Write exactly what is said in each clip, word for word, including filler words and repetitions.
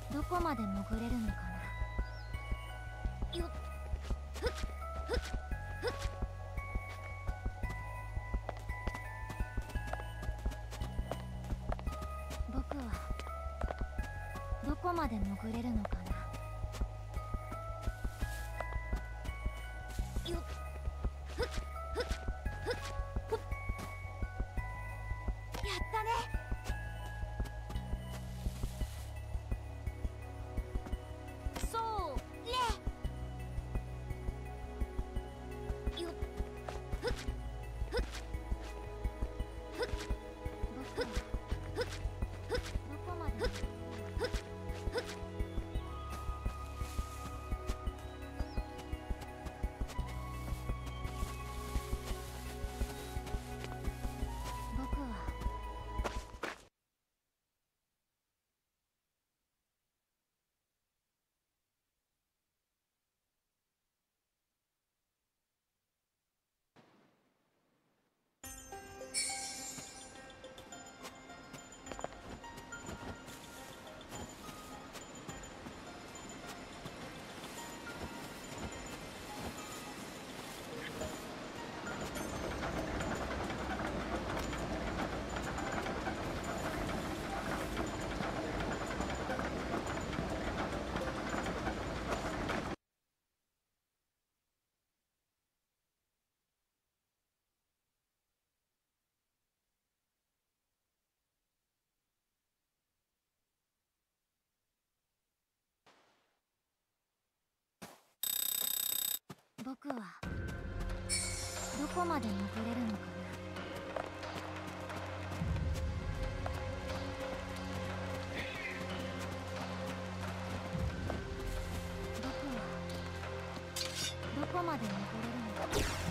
どこまで潜れるのかな。よっ、ふっふっふっ。僕はどこまで潜れるのかな。よっ、ふっふっふっふっ。やったね。僕はどこまで潜れるのかな。僕はどこまで潜れるのか。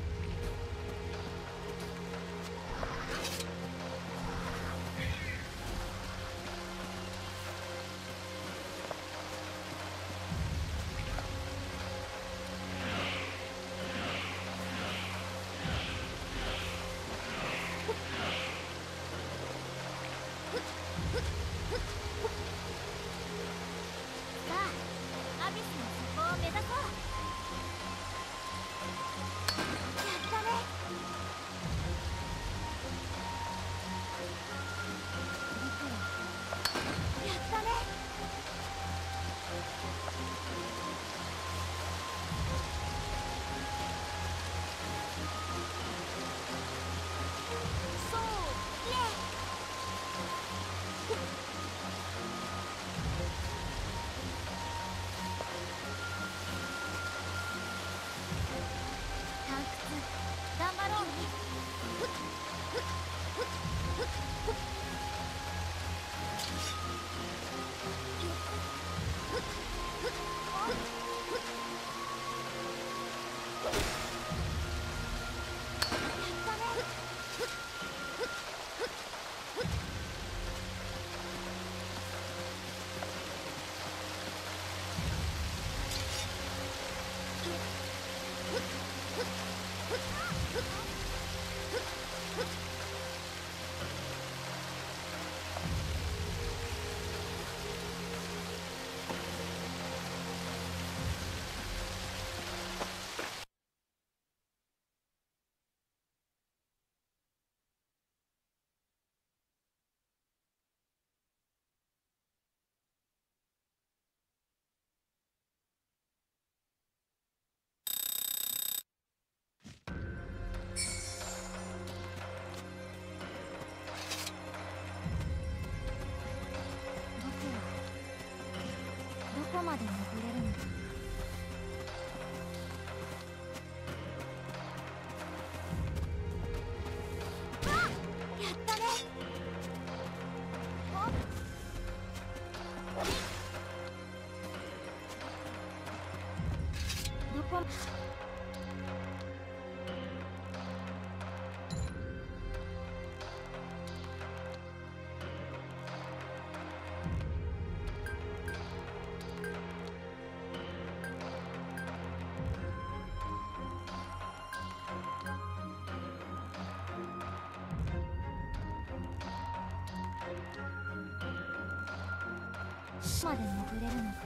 どこまで潜れるのかな。やったね。どこまで潜れるのかな。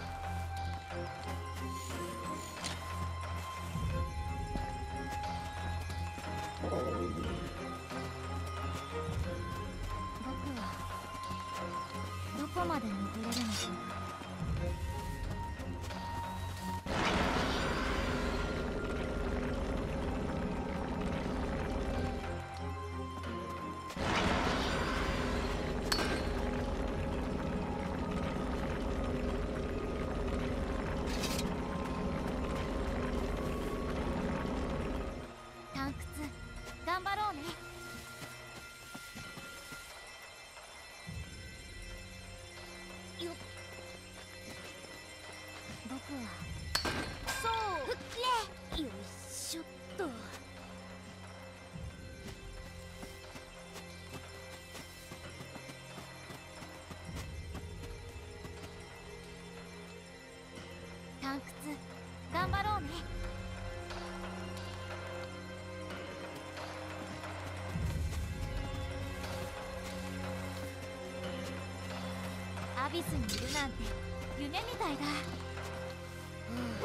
僕はどこまで潜れるのかな。頑張ろうね。よっ、僕はそうれよいしょっと。探掘頑張ろうね。アビスにいるなんて夢みたいだ。うん、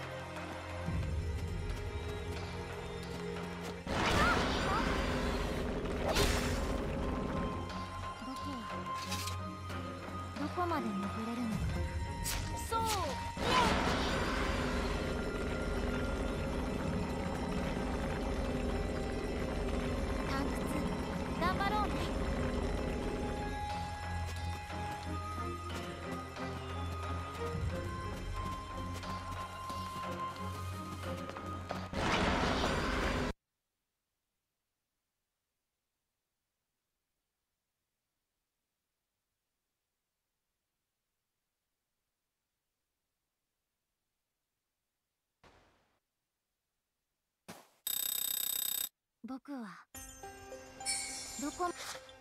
僕はどこまで潜れるのかな。そう探掘頑張ろうね。僕はどこ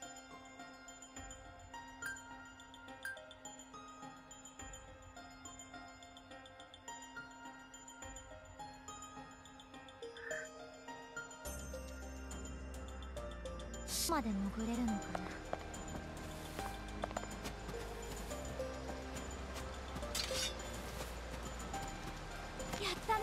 まで潜れるのかな。やったね。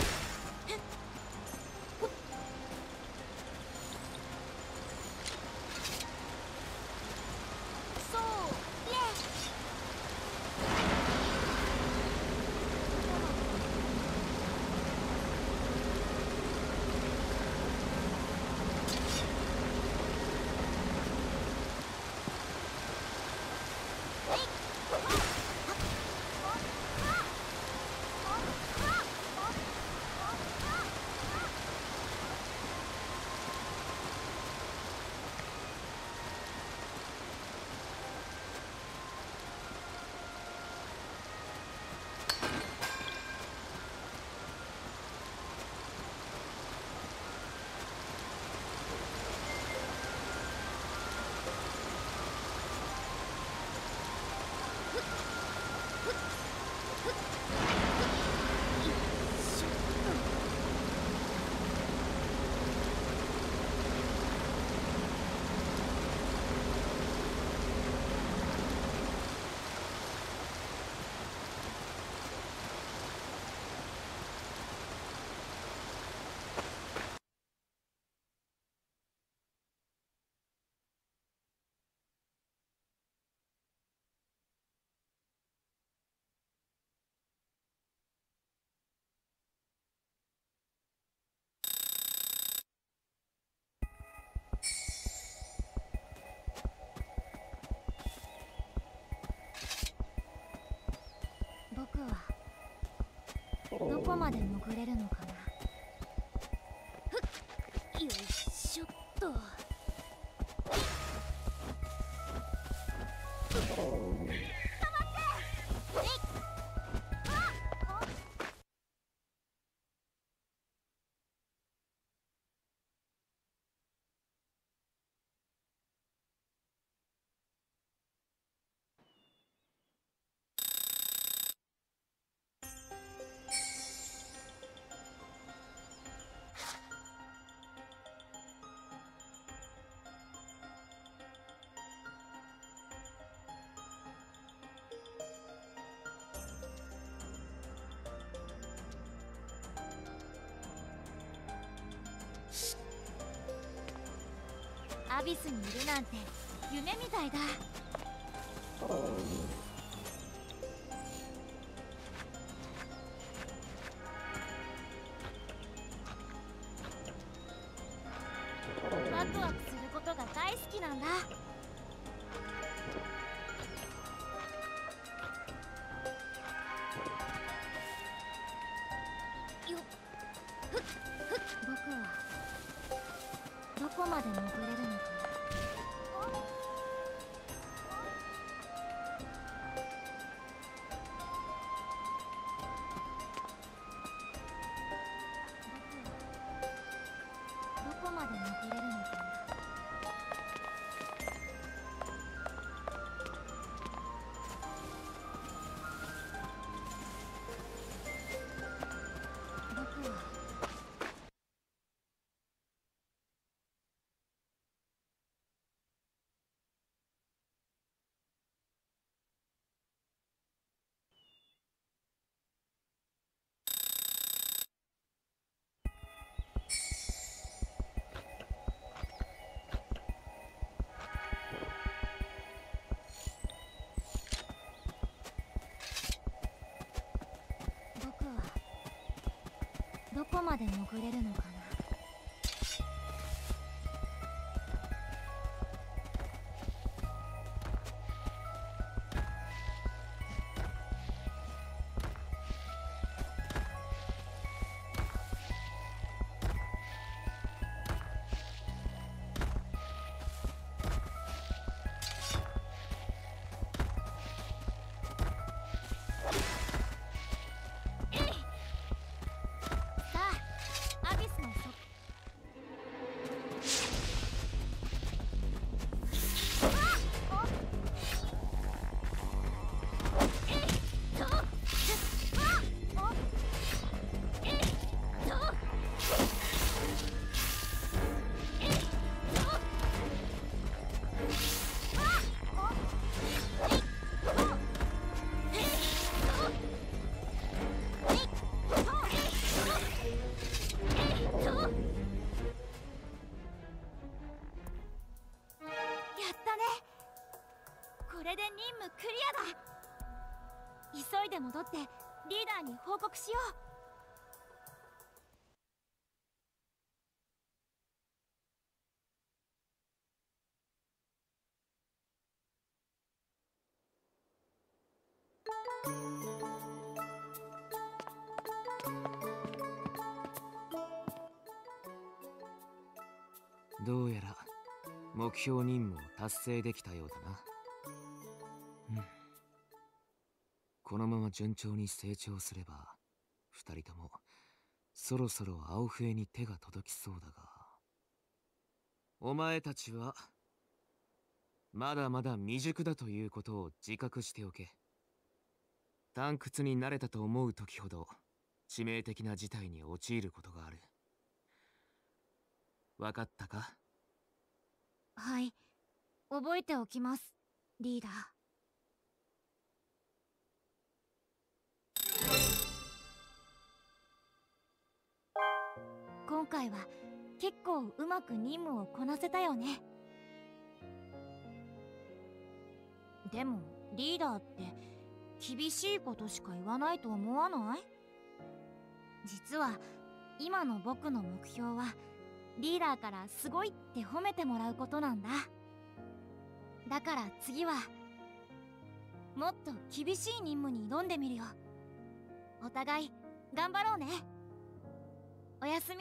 僕はどこまで潜れるのかな。ふっ、よいしょっと。 アビスにいるなんて夢みたいだ。ワクワクすることが大好きなんだ。よっ、ふっふっ。僕はどこまで潜れるのかな。どこまで潜れるのかな。僕は僕はどこまで潜れるのかな。えい、さあ、アビスの底。やったね。これで任務クリアだ。急いで戻ってリーダーに報告しよう。 どうやら目標任務を達成できたようだな。うん。このまま順調に成長すれば二人ともそろそろ青笛に手が届きそうだが、お前たちはまだまだ未熟だということを自覚しておけ。退屈になれたと思う時ほど致命的な事態に陥ることがある。わかったか？ はい、覚えておきます、リーダー。今回は結構うまく任務をこなせたよね。でもリーダーって厳しいことしか言わないと思わない？実は今の僕の目標はリーダーからすごいって褒めてもらうことなんだ。だから次はもっと厳しい任務に挑んでみるよ。お互い頑張ろうね。おやすみ。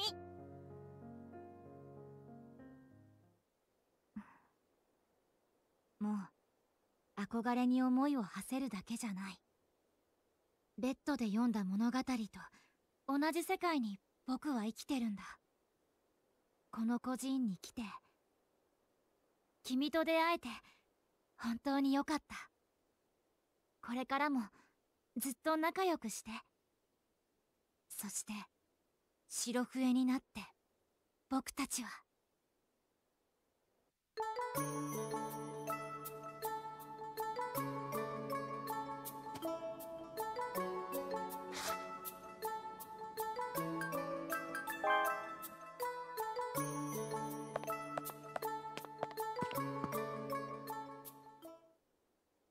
もう憧れに思いを馳せるだけじゃない。ベッドで読んだ物語と同じ世界に僕は生きてるんだ。この孤児院に来て君と出会えて本当によかった。これからもずっと仲良くして。そして白笛になって僕たちは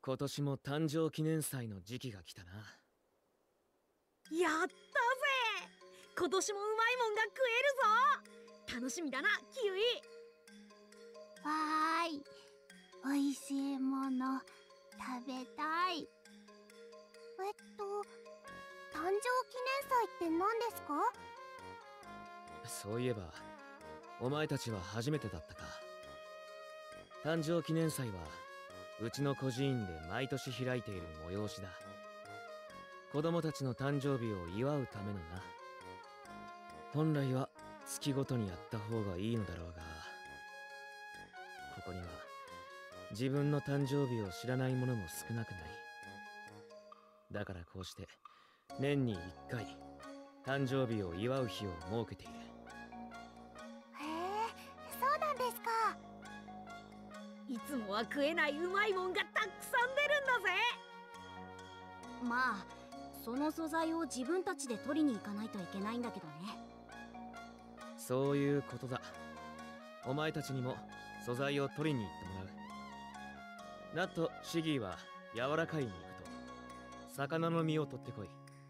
今年も誕生記念祭の時期が来たな。 やったぜ。今年もうまいもんが食えるぞ。楽しみだなキウイ。 わーい、おいしいもの食べたい。えっと誕生記念祭って何ですか？ そういえばお前たちは初めてだったか。誕生記念祭はうちの孤児院で毎年開いている催しだ。子供たちの誕生日を祝うためのな。本来は月ごとにやった方がいいのだろうが、ここには自分の誕生日を知らない者も少なくない。だからこうして年にいっかい誕生日を祝う日を設けている。 へえ、そうなんですか。 いつもは食えないうまいもんがたくさん出るんだぜ。 まあその素材を自分たちで取りに行かないといけないんだけどね。 そういうことだ。お前たちにも素材を取りに行ってもらう。ナット、シギーは柔らかい肉と魚の身を取ってこい。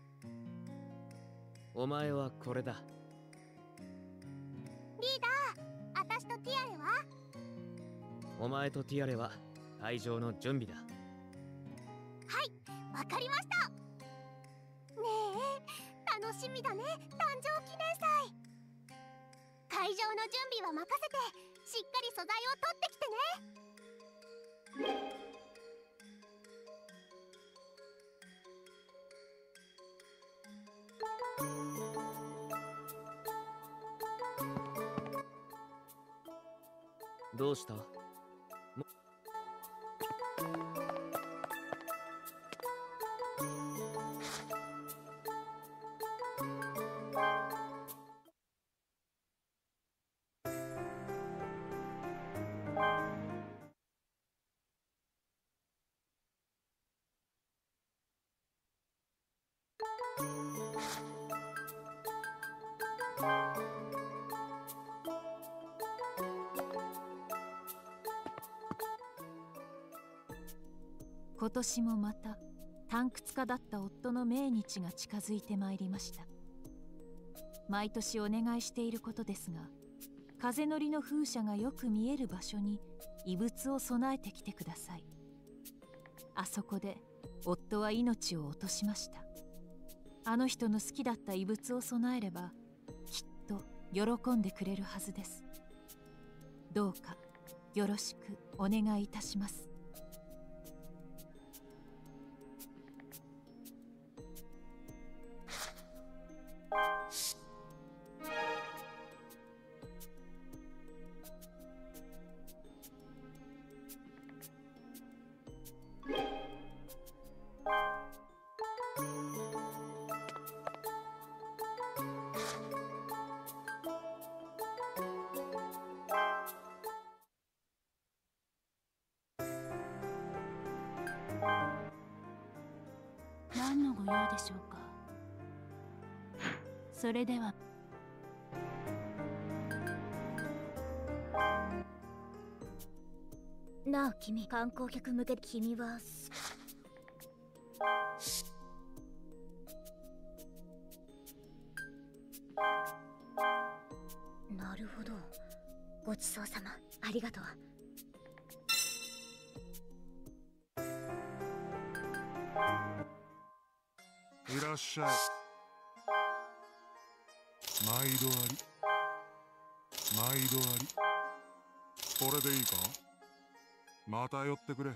お前はこれだ。 リーダー、あたしとティアレは？ お前とティアレは会場の準備だ。 はい、わかりました。ねえ、楽しみだね、誕生記念祭。会場の準備は任せて、しっかり素材を取ってきてね。 どうした？も今年もまた探掘家だった夫の命日が近づいてまいりました。毎年お願いしていることですが、風のりの風車がよく見える場所に遺物を備えてきてください。あそこで夫は命を落としました。あの人の好きだった遺物を備えればきっと喜んでくれるはずです。どうかよろしくお願いいたします。何のご用でしょうか。それでは。 なあ君、観光客向け君はなるほど。ごちそうさま、ありがとう。 いらっしゃい。毎度あり。毎度あり。これでいいか？また寄ってくれ。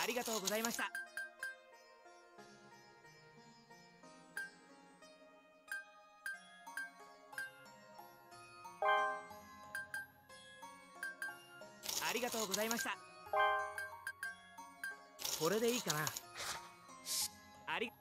ありがとうございました。ありがとうございました。これでいいかな。あり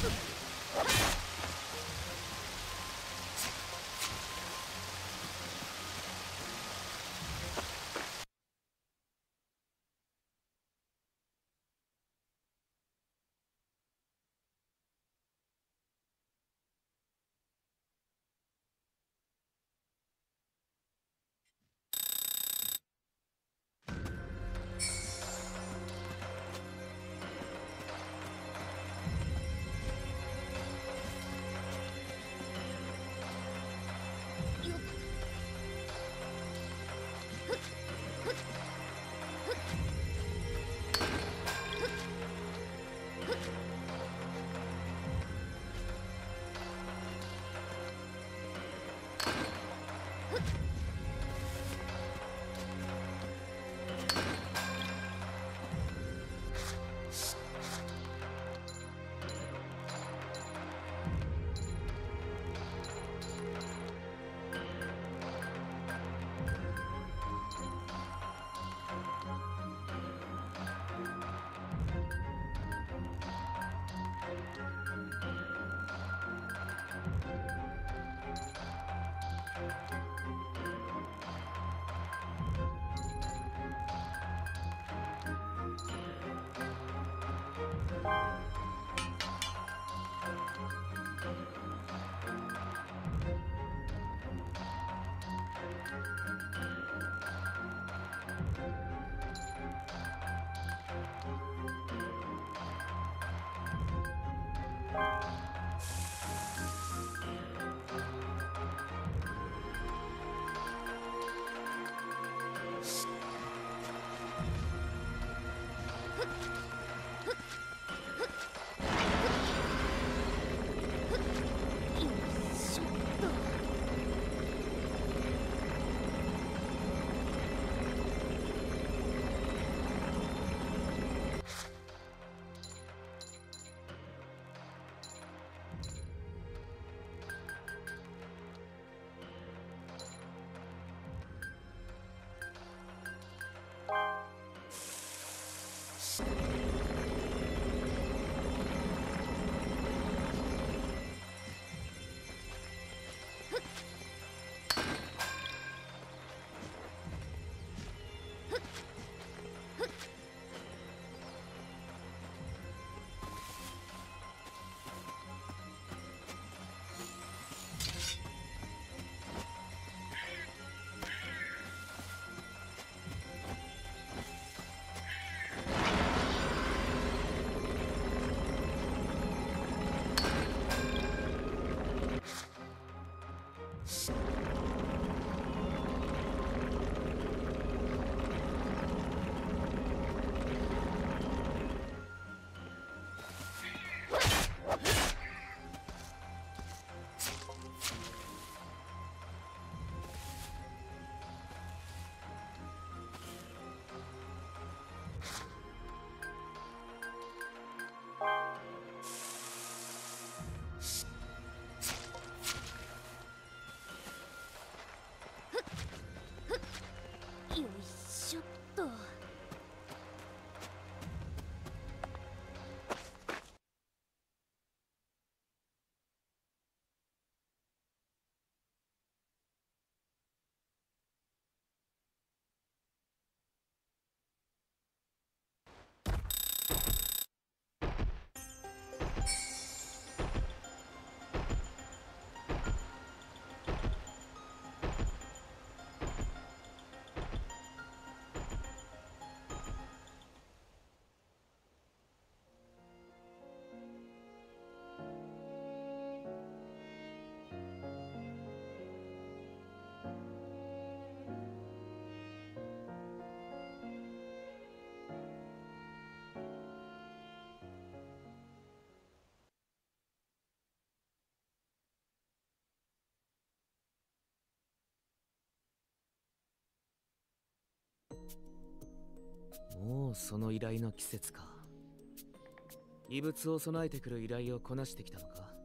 もうその依頼の季節か。異物を備えてくる依頼をこなしてきたのか。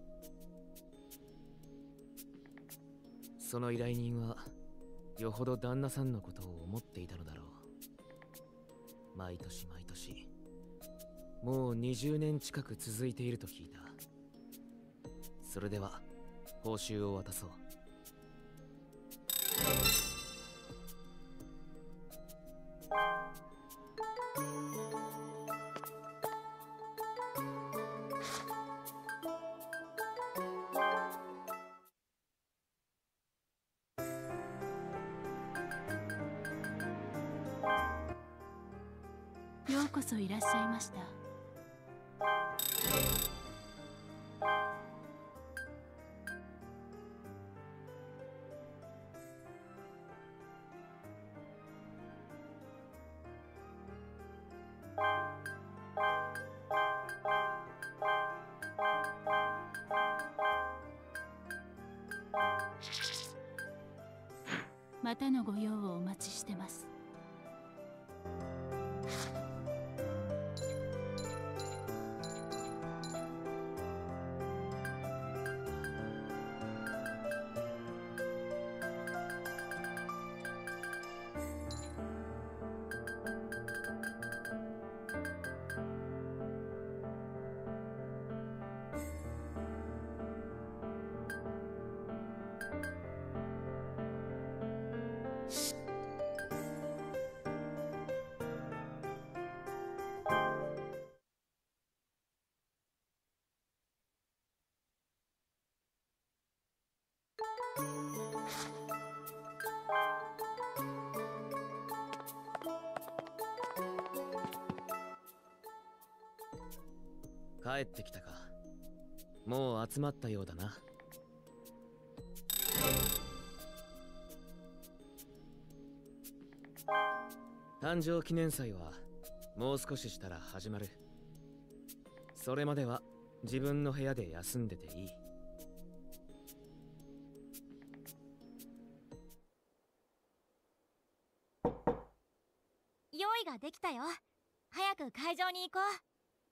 その依頼人はよほど旦那さんのことを思っていたのだろう。毎年毎年もうにじゅうねん近く続いていると聞いた。 それでは報酬を渡そう。 ようこそいらっしゃいました。またのご用をお待ちしてます。 帰ってきたか。もう集まったようだな。誕生記念祭はもう少ししたら始まる。それまでは自分の部屋で休んでていい。 用意ができたよ。早く会場に行こう。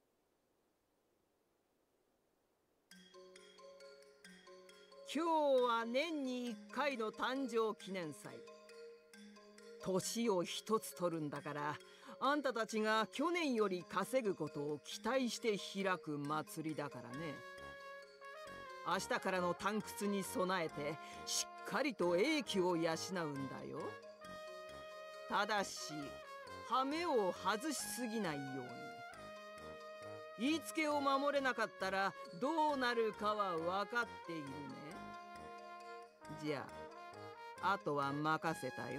今日は年にいっかいの誕生記念祭。年を一つ取るんだから、あんたたちが去年より稼ぐことを期待して開く祭りだからね。明日からの探掘に備えてしっかりと英気を養うんだよ。ただし羽目を外しすぎないように。言いつけを守れなかったらどうなるかは分かっているね。じゃああとは任せたよ。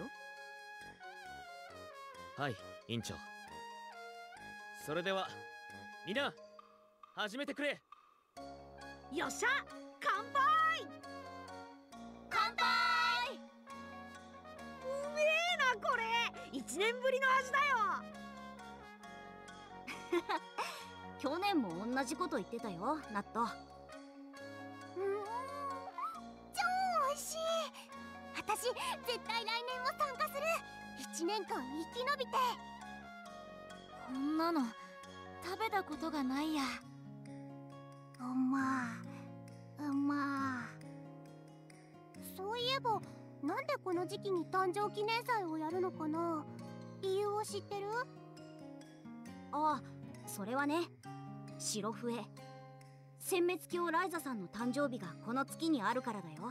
はい、委員長。それではみんな始めてくれ。 よっしゃ、乾杯。 乾杯。 うめえなこれ。一年ぶりの味だよ。 去年も同じこと言ってたよ、ナット。 うん、超美味しい。私絶対来年も参加する。一年間生き延びて。こんなの食べたことがないや。うまうま。そういえばなんでこの時期に誕生記念祭をやるのかな。理由を知ってる？ ああ、それはね、白笛殲滅教ライザさんの誕生日がこの月にあるからだよ。 へえ、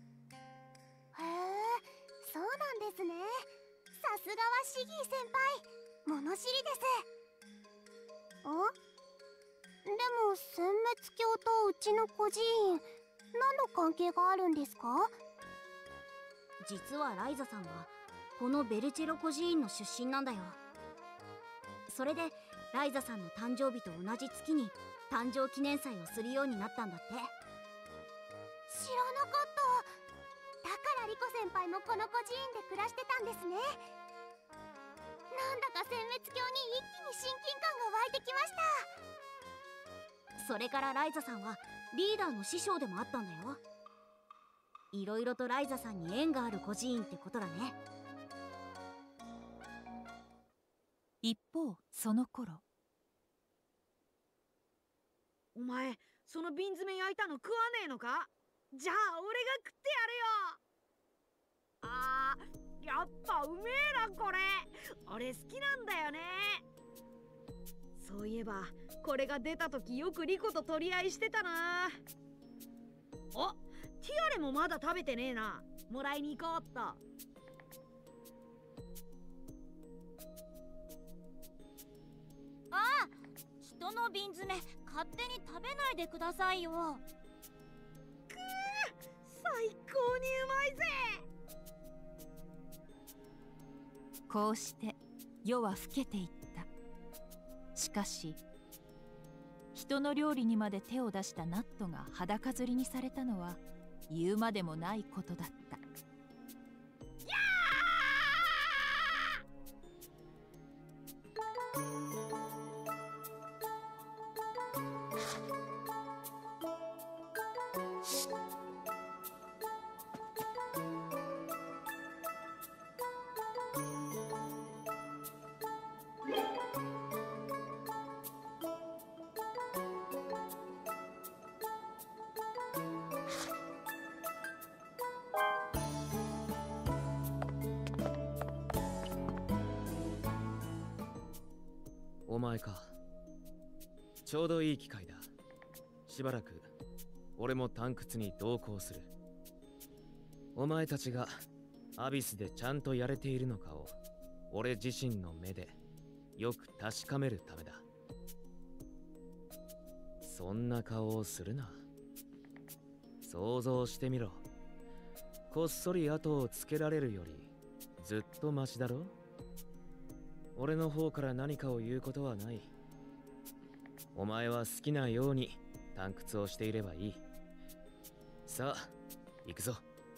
そうなんですね。さすがはシギー先輩、物知りです。ん？でも殲滅教とうちの孤児院、何の関係があるんですか？ 実はライザさんはこのベルチェロ孤児院の出身なんだよ。それでライザさんの誕生日と同じ月に誕生記念祭をするようになったんだって。 知らなかった。だからリコ先輩もこの孤児院で暮らしてたんですね。なんだか殲滅教に一気に親近感が湧いてきました。 それからライザさんはリーダーの師匠でもあったんだよ。いろいろとライザさんに縁がある孤児院ってことだね。 一方その頃、 お前その瓶詰め焼いたの食わねえのか？じゃあ俺が食ってやるよ。あー、やっぱうめえなこれ。俺好きなんだよね。そういえばこれが出た時よくリコと取り合いしてたな。 お、ティアレもまだ食べてねえな。もらいに行こうっと。 ああ、人の瓶詰め勝手に食べないでくださいよ。 くー、最高にうまいぜ。 こうして夜は更けていった。しかし人の料理にまで手を出したナットが裸吊りにされたのは言うまでもないことだった。 お前か。ちょうどいい機会だ。しばらく俺も探掘に同行する。お前たちがアビスでちゃんとやれているのかを俺自身の目でよく確かめるためだ。そんな顔をするな。想像してみろ。こっそり後をつけられるよりずっとマシだろ。俺の方から何かを言うことはない。お前は好きなように探掘をしていればいい。さあ、行くぞ。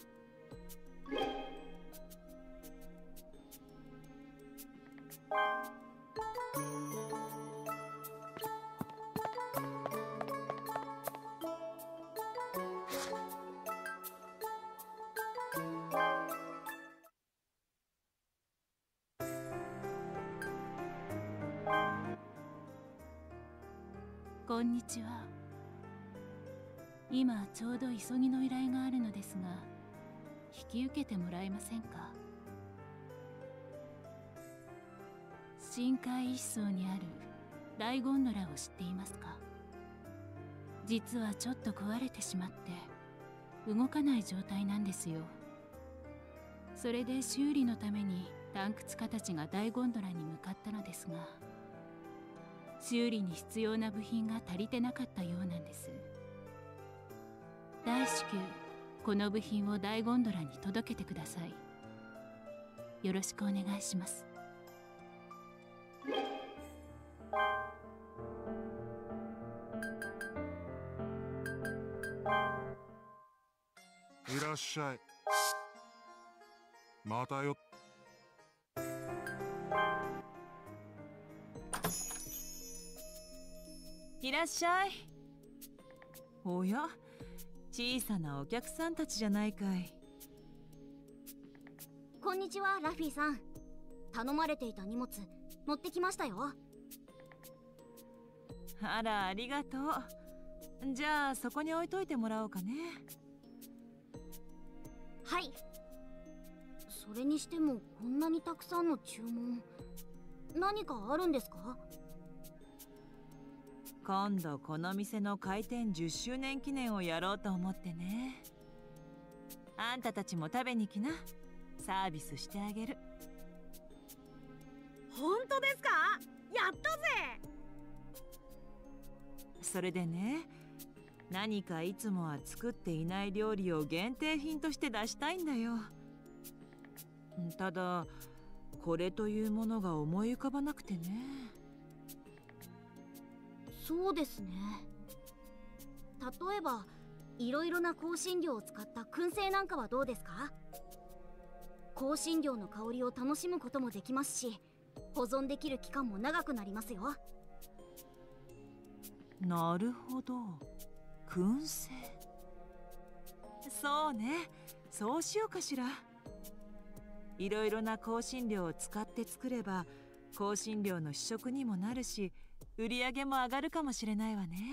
こんにちは。今ちょうど急ぎの依頼があるのですが、引き受けてもらえませんか？深海一層にある大ゴンドラを知っていますか？実はちょっと壊れてしまって動かない状態なんですよ。それで修理のために探掘家たちが大ゴンドラに向かったのですが、修理に必要な部品が足りてなかったようなんです。大至急この部品を大ゴンドラに届けてください。よろしくお願いします。 いらっしゃい。またよ。 いらっしゃい。おや、小さなお客さんたちじゃないかい。 こんにちは、ラフィーさん。頼まれていた荷物持ってきましたよ。 あら、ありがとう。じゃあそこに置いといてもらおうかね。 はい。それにしてもこんなにたくさんの注文、何かあるんですか？ 今度この店の開店じゅっしゅうねん記念をやろうと思ってね。あんたたちも食べに来な。サービスしてあげる。 本当ですか？やったぜ。 それでね、何かいつもは作っていない料理を限定品として出したいんだよ。ただこれというものが思い浮かばなくてね。 そうですね。例えばいろいろな香辛料を使った燻製なんかはどうですか？香辛料の香りを楽しむこともできますし、保存できる期間も長くなりますよ。 なるほど、燻製。そうね、そうしようかしら。いろいろな香辛料を使って作れば香辛料の試食にもなるし、売り上げも上がるかもしれないわね。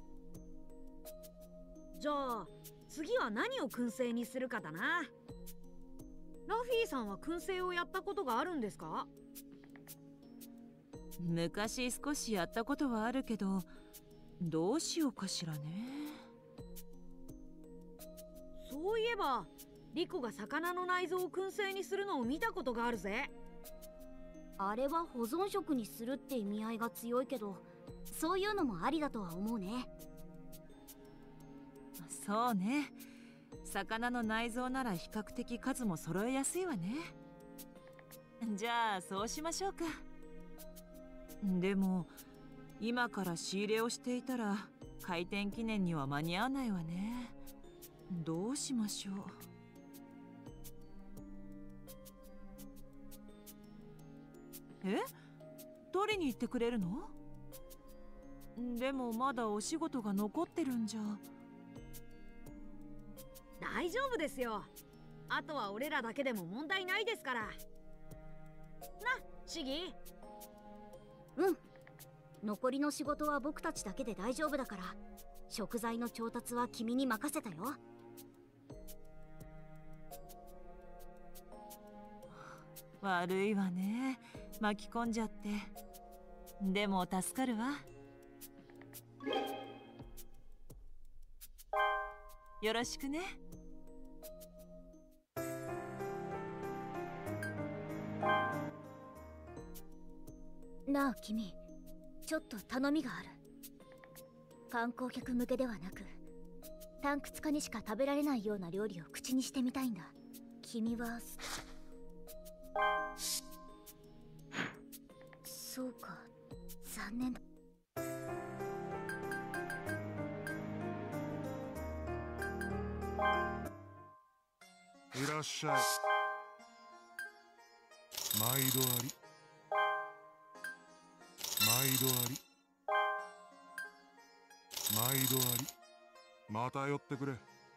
じゃあ次は何を燻製にするかだな。ラフィーさんは燻製をやったことがあるんですか？ 昔少しやったことはあるけど、どうしようかしらね。 そういえばリコが魚の内臓を燻製にするのを見たことがあるぜ。 あれは保存食にするって意味合いが強いけど、そういうのもありだとは思うね。 そうね。魚の内臓なら比較的数も揃えやすいわね。じゃあそうしましょうか。でも今から仕入れをしていたら開店記念には間に合わないわね。どうしましょう。え？取りに行ってくれるの？でもまだお仕事が残ってるんじゃ。 大丈夫ですよ。あとは俺らだけでも問題ないですから。な、シギ。 うん。残りの仕事は僕たちだけで大丈夫だから、食材の調達は君に任せたよ。 悪いわね、巻き込んじゃって。でも助かるわ。よろしくね。 なあ君、ちょっと頼みがある。観光客向けではなく、タンクツカにしか食べられないような料理を口にしてみたいんだ。君はそうか、残念だ。 いらっしゃい。毎度あり。毎度あり。毎度あり。また寄ってくれ。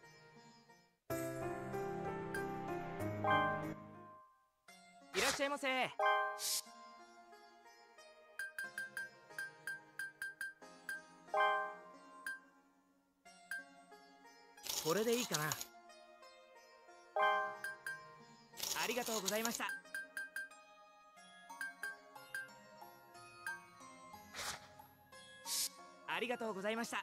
いらっしゃいませ。これでいいかな。ありがとうございました。ありがとうございました。